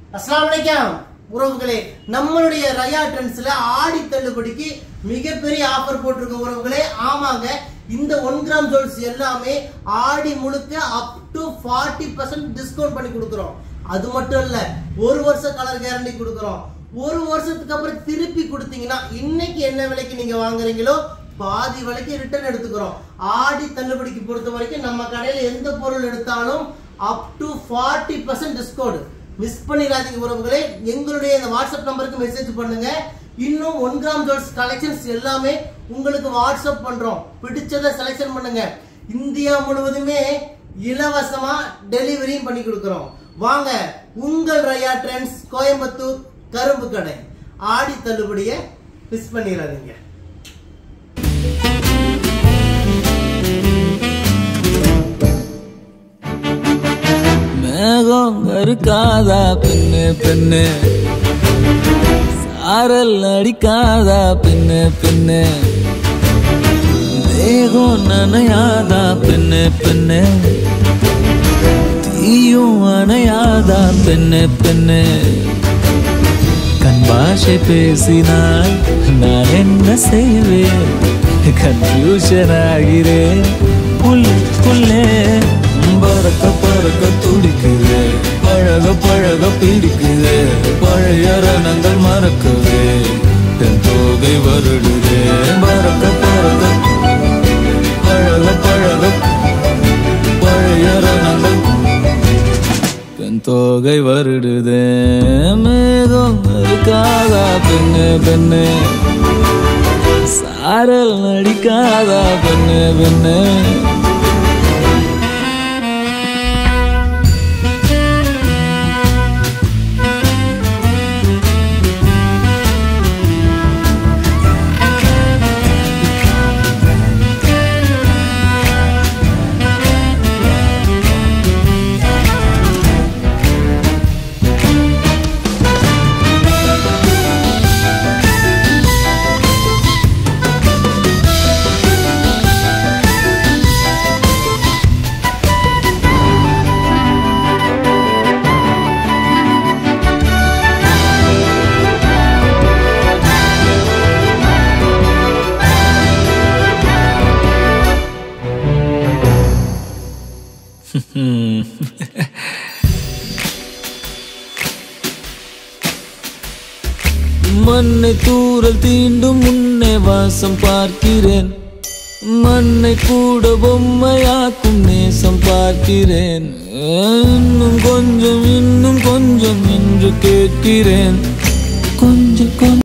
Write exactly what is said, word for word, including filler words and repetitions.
अस्सलाम वालेकुम உறவுகளே, நம்மளுடைய ரயா ட்ரெண்ட்ஸ்ல ஆடி தள்ளுபடிக்கு மிகப்பெரிய ஆஃபர் போட்டிருக்க உறவுகளே. ஆமாங்க, இந்த ஒன் கிராம் ஜுவல்ஸ் எல்லாமே ஆடி முழுக்க up to forty percent discount பண்ணி கொடுக்குறோம். அது மட்டும் இல்ல, ஒரு வருஷம் கலர் கேரண்டி கொடுக்குறோம். ஒரு வருஷத்துக்கு அப்புறம் திருப்பி கொடுத்தீங்கன்னா இன்னைக்கு என்ன விலைக்கு நீங்க வாங்குறீங்களோ பாதி விலைக்கு ரிட்டர்ன் எடுத்துக்கிறோம். ஆடி தள்ளுபடிக்கு பொறுத்த வரைக்கும் நம்ம கடையில எந்த பொருள் எடுத்தாலும் up to forty percent discount. Miss பண்ணிடாதீங்க உறவுகளே. எங்களுடைய இந்த வாட்ஸ்அப் நம்பருக்கு மெசேஜ் பண்ணுங்க. இன்னும் ஒன் கிராம் ஜுவல்ஸ் கலெக்ஷன்ஸ் எல்லாமே உங்களுக்கு வாட்ஸ்அப் பண்றோம். பிடிச்சதை செலக்ஷன் பண்ணுங்க. இந்தியா முழுவதுமே இலவசமா டெலிவரியும் பண்ணி கொடுக்கிறோம். வாங்க, உங்கள் ரயா ட்ரெண்ட்ஸ், கோயம்புத்தூர் கரும்பு கடை. ஆடி தள்ளுபடியை மிஸ் பண்ணிடாதீங்க. இருக்காதா பெண்ணு பெண்ணு, சாரல் அடிக்காதா பெண்ணு பெண்ணு, தேகம் நனையாதா பெண்ணு பெண்ணு, தீயும் அணையாதா பெண்ணு பெண்ணு. கண் பாஷை பேசினால் நான் என்ன செய்வேன், கன்ஃபியூஷன் ஆகிறேன் உள்ளுக்குள்ளே. பறக்க பறக்க துடிக்குது, பழக பழக பிடிக்குது, பழைய ரணங்கள் மறக்குது, தென் தோகை வருடுது. பறக்க பறக்க பழக பழக பழைய ரணங்கள் தென் தோகை வருடுது. மேகம் இருக்காதா பெண்ணு பெண்ணு, சாரல் நடிக்காதா பெண்ணு பெண்ணு. மண்ணை தூரல் தீண்டும் முன்னே வாசம் பார்க்கிறேன், மண்ணை கூட பொம்மையாக்கும் நேசம் பார்க்கிறேன். இன்னும் கொஞ்சம் இன்னும் கொஞ்சம் என்று கேட்கிறேன்.